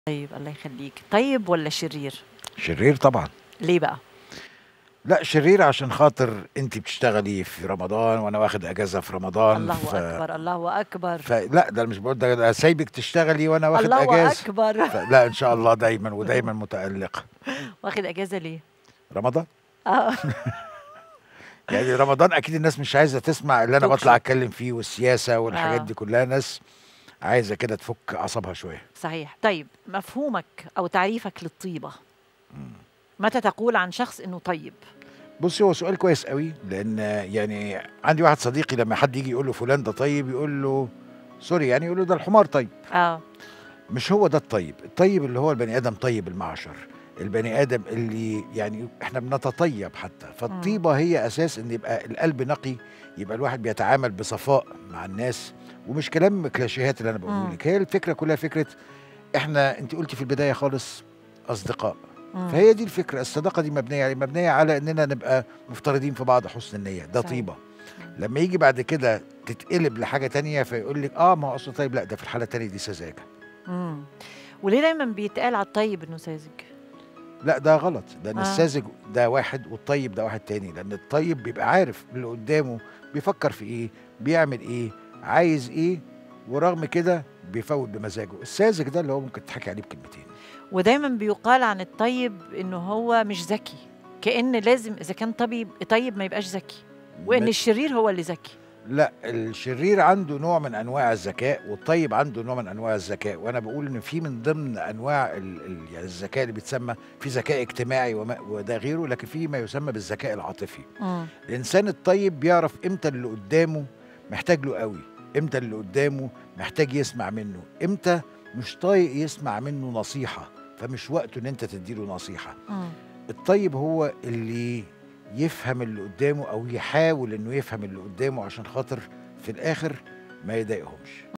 طيب الله يخلّيك، طيب والّا شرير؟ شرير طبعًا. ليه بقى؟ لأ شرير عشان خاطر أنتِ بتشتغلي في رمضان وأنا واخد أجازة في رمضان، الله أكبر، الله أكبر. فلأ ده أنا مش باقول ده سايبِك تشتغلي وأنا واخد الله أجازة، أكبر. فلأ إن شاء الله دايمًا ودايمًا متألقة. واخد أجازة ليه؟ رمضان. آه. يعني رمضان أكيد الناس مش عايزة تسمع اللي أنا talk باطلع show. أتكلم فيه والسياسة والحاجات آه. دي كلها، ناس عايزة كده تفُك أعصابها شوية. صحيح. طيب مفهومك أو تعريفك للطيبة، إمم. متى تقول عن شخص إنه طيب؟ بُصّي هو سؤال كويس أوي، لإن يعني عندي واحد صديقي لمّا حد ييجي يقول له فلان ده طيب يقول له sorry يعني يقول له ده الحمار طيب. آه. مش هو ده الطيب، الطيب اللي هو البني آدم طيب المعشر، البني آدم اللي يعني إحنا بنتطيب حتى، إمم. فالطيبة هي أساس إن يبقى القلب نقي، يبقى الواحد بيتعامل بصفاء مع الناس، ومش كلام كلاشيهات اللي أنا باقوله إمم. لِك، هي الفكرة كلها فكرة إحنا أنتِ قُلتِ في البداية خالص أصدقاء، إمم. فهي دي الفكرة، الصداقة دي مبنية على إيه؟ مبنية على إننا نبقى مفترضين في بعض حُسن النية، ده صحيح. طيبة. إمم. لمّا ييجي بعد كده تتقلب لحاجة تانية فيقول لِك آه ما هو أصله طيب، لأ ده في الحالة التانية دي سذاجة. إمم. وليه دايمًا بيتقال على الطيب إنه ساذج؟ لأ ده غلط، لأن آه. الساذج ده واحد والطيب ده واحد تاني، لأن الطيب بيبقى عارف اللي قدّامه بيفكّر في إيه، بيعمل إيه، عايز إيه، ورغم كده بيفوّت بمزاجه، الساذج ده اللي هو ممكن تضحكي عليه بكلمتين. ودايمًا بيُقال عن الطيب إنه هو مش ذكي، كأن لازم إذا كان طيب ما يبقاش ذكي، وإن م الشرير هو اللي ذكي. لأ، الشرير عنده نوع من أنواع الذكاء، والطيب عنده نوع من أنواع الذكاء، وأنا باقول إن في من ضمن أنواع يعني الذكاء اللي بيتسمى في ذكاء اجتماعي وده غيره، لكن في ما يسمى بالذكاء العاطفي. إمم. الإنسان الطيب بيعرف إمتى اللي قدّامه محتاج له أوي، إمتى اللي قدّامه محتاج يسمع منّه، إمتى مش طايق يسمع منّه نصيحة، فمش وقته إن أنت تدّي له نصيحة. إمم. الطيب هو اللي يفهم اللي قدّامه أو يحاول إنه يفهم اللي قدّامه عشان خاطر في الآخر ما يضايقهمش.